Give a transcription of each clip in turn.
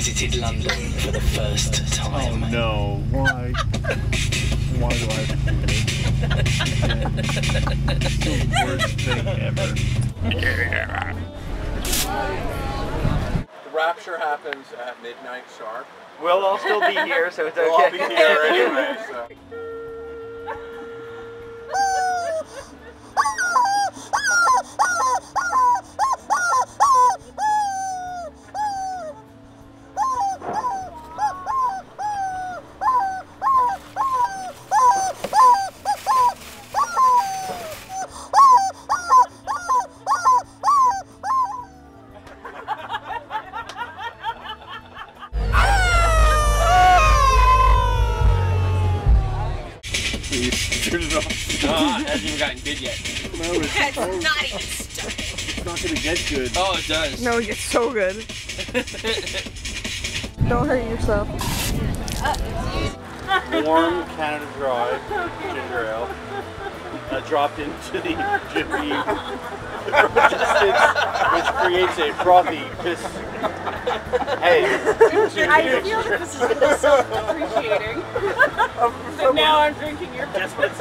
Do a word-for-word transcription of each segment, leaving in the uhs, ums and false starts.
visited London for the first time. Oh no, why? Why do I have to do this? It's the worst thing ever. The rapture happens at midnight sharp. We'll all still be here, so it's okay. We'll all be here anyway, so. Turn it off. Uh, it hasn't even gotten good yet. No, it's, It's oh, not even started. it's not gonna get good. Oh, it does. No, it gets so good. Don't hurt yourself. Warm Canada Dry ginger ale uh, dropped into the Jimmy resistance, which creates a frothy piss. Hey, I feel that this is really self-appreciating. But now I'm drinking your piss. That's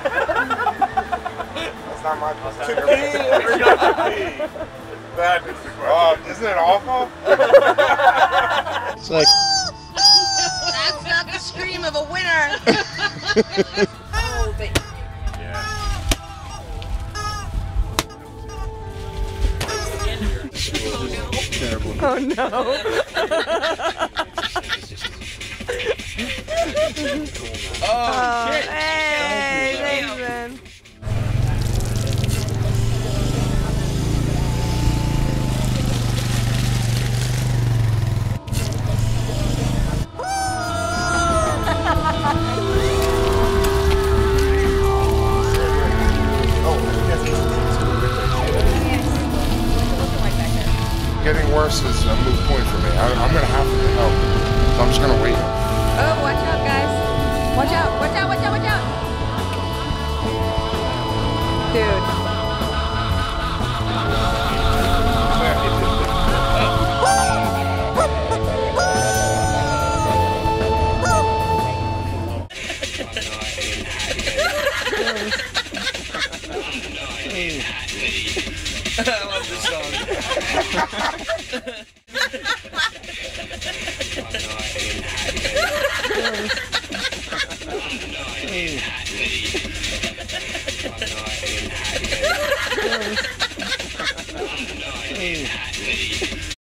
not my piss. To pee or not to pee? That is the question. Uh, isn't it awful? it's like That's not the scream of a winner. Oh, baby. terrible. Oh no. Oh, Oh, shit. hey, thanks, man. Getting worse is a moot point for me. I, I'm gonna have to help. So I'm just gonna wait. Oh, watch out, guys. Watch out, watch out, watch out, watch out. Dude. I love this song. Hey.